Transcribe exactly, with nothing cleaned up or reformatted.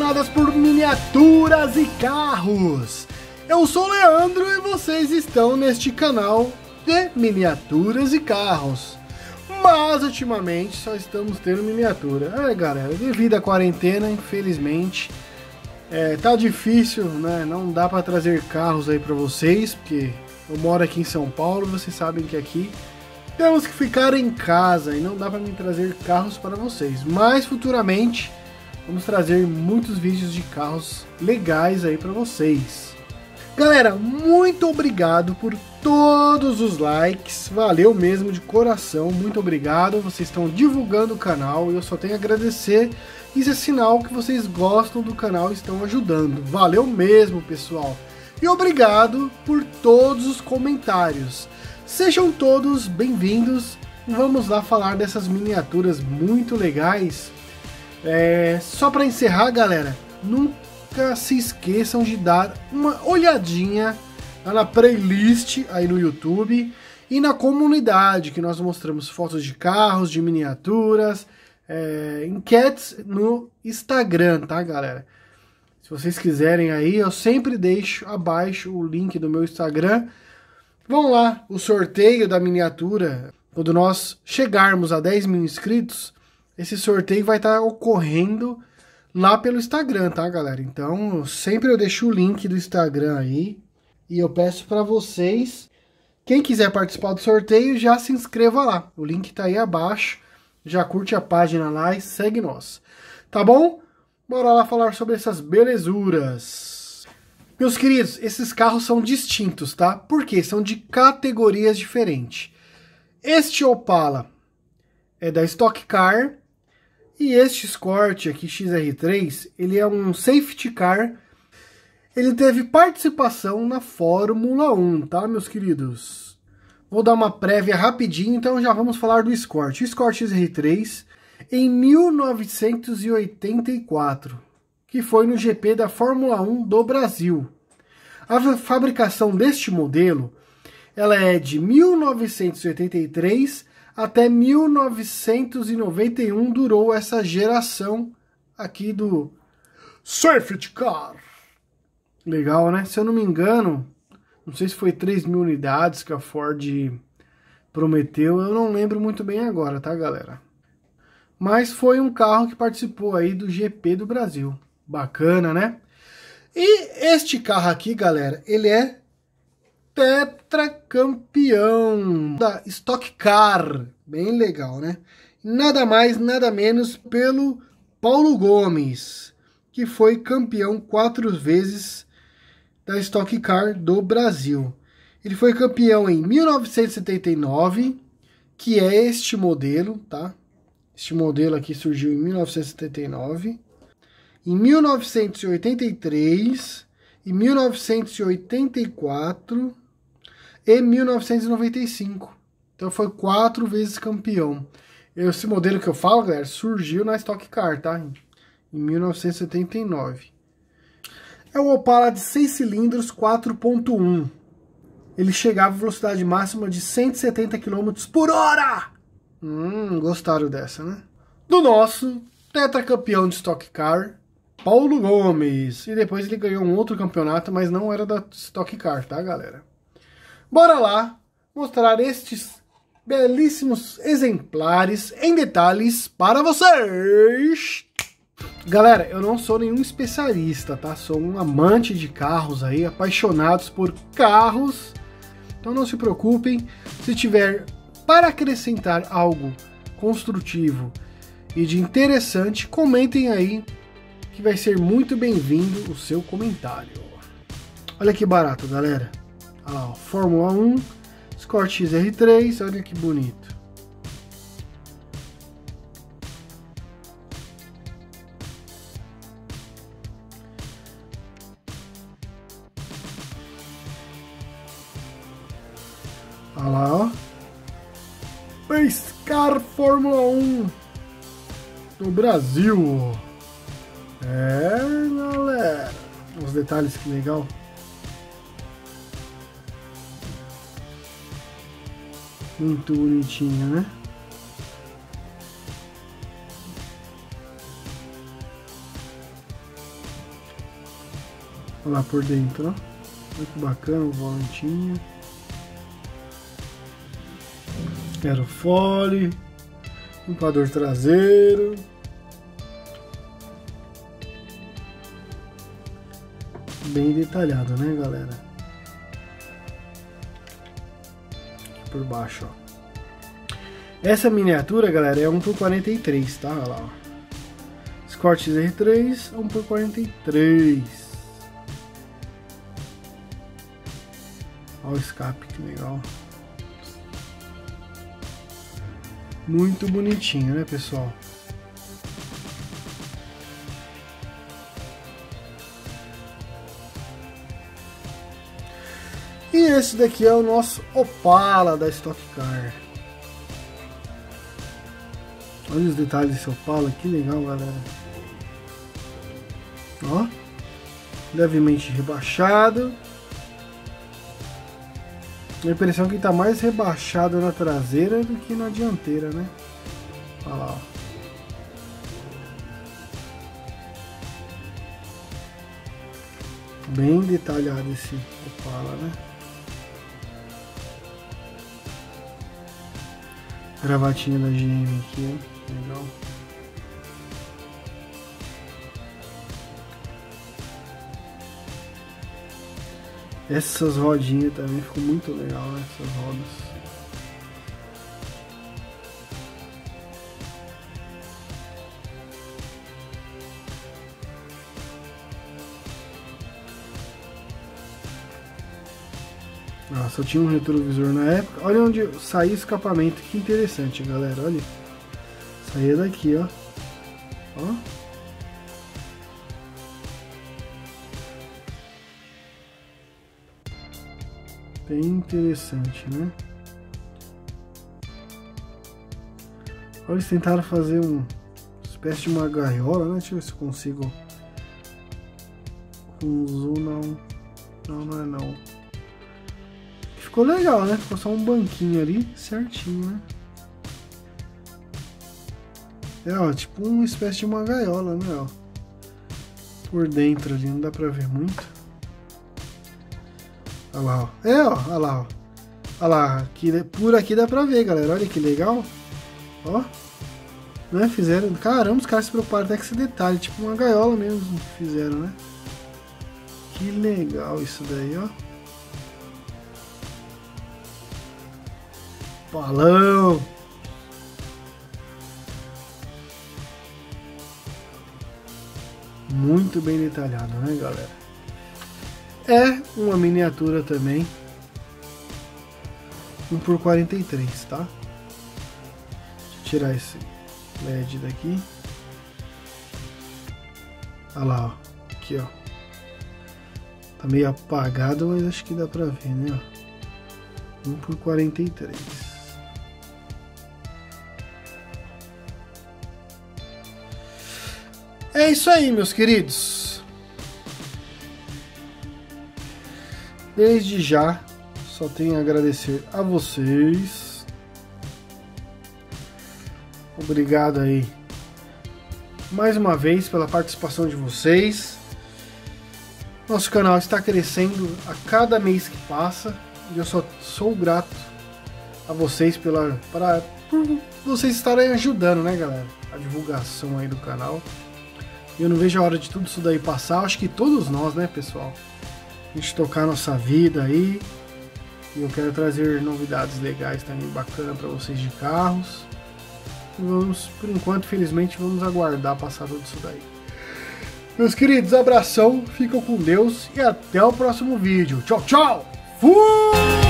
apaixonadas por miniaturas e carros. Eu sou o Leandro e vocês estão neste canal de miniaturas e carros. Mas ultimamente só estamos tendo miniatura. É, galera, devido à quarentena, infelizmente, é, tá difícil, né? Não dá para trazer carros aí para vocês, porque eu moro aqui em São Paulo, vocês sabem que aqui temos que ficar em casa e não dá para me trazer carros para vocês. Mas futuramente vamos trazer muitos vídeos de carros legais aí para vocês. Galera, muito obrigado por todos os likes, valeu mesmo de coração, muito obrigado, vocês estão divulgando o canal e eu só tenho a agradecer, isso é sinal que vocês gostam do canal e estão ajudando, valeu mesmo pessoal, e obrigado por todos os comentários, sejam todos bem-vindos, vamos lá falar dessas miniaturas muito legais. É, só para encerrar galera, nunca se esqueçam de dar uma olhadinha na playlist aí no YouTube e na comunidade, que nós mostramos fotos de carros, de miniaturas, é, enquetes no Instagram, tá galera? Se vocês quiserem aí, eu sempre deixo abaixo o link do meu Instagram. Vão lá, o sorteio da miniatura, quando nós chegarmos a dez mil inscritos, esse sorteio vai estar ocorrendo lá pelo Instagram, tá galera? Então, sempre eu deixo o link do Instagram aí. E eu peço para vocês, quem quiser participar do sorteio, já se inscreva lá. O link tá aí abaixo. Já curte a página lá e segue nós. Tá bom? Bora lá falar sobre essas belezuras. Meus queridos, esses carros são distintos, tá? Por quê? São de categorias diferentes. Este Opala é da Stock Car. E este Escort aqui, X R três, ele é um safety car. Ele teve participação na Fórmula um, tá, meus queridos? Vou dar uma prévia rapidinho, então já vamos falar do Escort. O Escort X R três, em mil novecentos e oitenta e quatro, que foi no G P da Fórmula um do Brasil. A fabricação deste modelo, ela é de mil novecentos e oitenta e três até mil novecentos e noventa e um, durou essa geração aqui do Safety Car. Legal, né? Se eu não me engano, não sei se foi três mil unidades que a Ford prometeu, eu não lembro muito bem agora, tá, galera? Mas foi um carro que participou aí do G P do Brasil. Bacana, né? E este carro aqui, galera, ele é tetracampeão da Stock Car. Bem legal, né? Nada mais, nada menos pelo Paulo Gomes, que foi campeão quatro vezes da Stock Car do Brasil. Ele foi campeão em mil novecentos e setenta e nove, que é este modelo, tá? Este modelo aqui surgiu em mil novecentos e setenta e nove. Em mil novecentos e oitenta e três, em mil novecentos e oitenta e quatro e mil novecentos e noventa e cinco. Então foi quatro vezes campeão. Esse modelo que eu falo, galera, surgiu na Stock Car, tá? Em mil novecentos e setenta e nove. É o Opala de seis cilindros quatro ponto um. Ele chegava a velocidade máxima de cento e setenta quilômetros por hora. Hum, gostaram dessa, né? Do nosso tetracampeão de Stock Car, Paulo Gomes. E depois ele ganhou um outro campeonato, mas não era da Stock Car, tá, galera? Bora lá mostrar estes belíssimos exemplares em detalhes para vocês. Galera, eu não sou nenhum especialista, tá? Sou um amante de carros aí, apaixonados por carros. Então não se preocupem, se tiver para acrescentar algo construtivo e de interessante, comentem aí que vai ser muito bem-vindo o seu comentário. Olha que barato, galera. Olha lá, ó, Fórmula um, Escort X R três, olha que bonito. Olha lá, ó. Pescar Fórmula um do Brasil. É, galera. Os detalhes, que legal. Muito bonitinho, né? Olha lá por dentro, ó. Olha que bacana o volantinho. Aerofólio. Limpador traseiro. Bem detalhado, né, galera? Aqui por baixo, ó. Essa miniatura, galera, é um por quarenta e três, tá? Olha lá, ó. Escort R três, um por quarenta e três. Olha o escape, que legal. Muito bonitinho, né, pessoal? E esse daqui é o nosso Opala da Stock Car. Olha os detalhes desse Opala, que legal, galera. Ó, levemente rebaixado. A impressão que tá mais rebaixado na traseira do que na dianteira, né? Olha lá, ó. Bem detalhado esse Opala, né? Gravatinha da G M aqui, ó. Legal. Essas rodinhas também ficou muito legal, né? Essas rodas. Nossa, eu tinha um retrovisor na época. Olha onde saía o escapamento. Que interessante, galera. Olha. Saía daqui, ó. Ó. Bem interessante, né? Olha, eles tentaram fazer uma espécie de uma gaiola, né? Deixa eu ver se eu consigo. Um zoom, não. Não, não é não. Ficou legal, né? Ficou só um banquinho ali, certinho, né? É, ó, tipo uma espécie de uma gaiola, né? Ó. Por dentro ali, não dá pra ver muito. Olha lá, ó. É, ó, olha lá, ó. Olha lá, aqui, por aqui dá pra ver, galera. Olha que legal. Ó. Né? Fizeram. Caramba, os caras se preocuparam até com esse detalhe. Tipo uma gaiola mesmo fizeram, né? Que legal isso daí, ó. Palão. Muito bem detalhado, né, galera? É uma miniatura também. um por quarenta e três, tá? Deixa eu tirar esse L E D daqui. Olha lá, ó. Aqui, ó. Tá meio apagado, mas acho que dá pra ver, né? um por quarenta e três. É isso aí, meus queridos. Desde já, só tenho a agradecer a vocês. Obrigado aí mais uma vez pela participação de vocês. Nosso canal está crescendo a cada mês que passa. E eu só sou grato a vocês pela, para, por vocês estarem ajudando, né, galera? A divulgação aí do canal. Eu não vejo a hora de tudo isso daí passar. Acho que todos nós, né, pessoal? A gente tocar a nossa vida aí. E eu quero trazer novidades legais também, bacana para vocês de carros. E vamos, por enquanto, felizmente, vamos aguardar passar tudo isso daí. Meus queridos, abração, ficam com Deus e até o próximo vídeo. Tchau, tchau! Fui!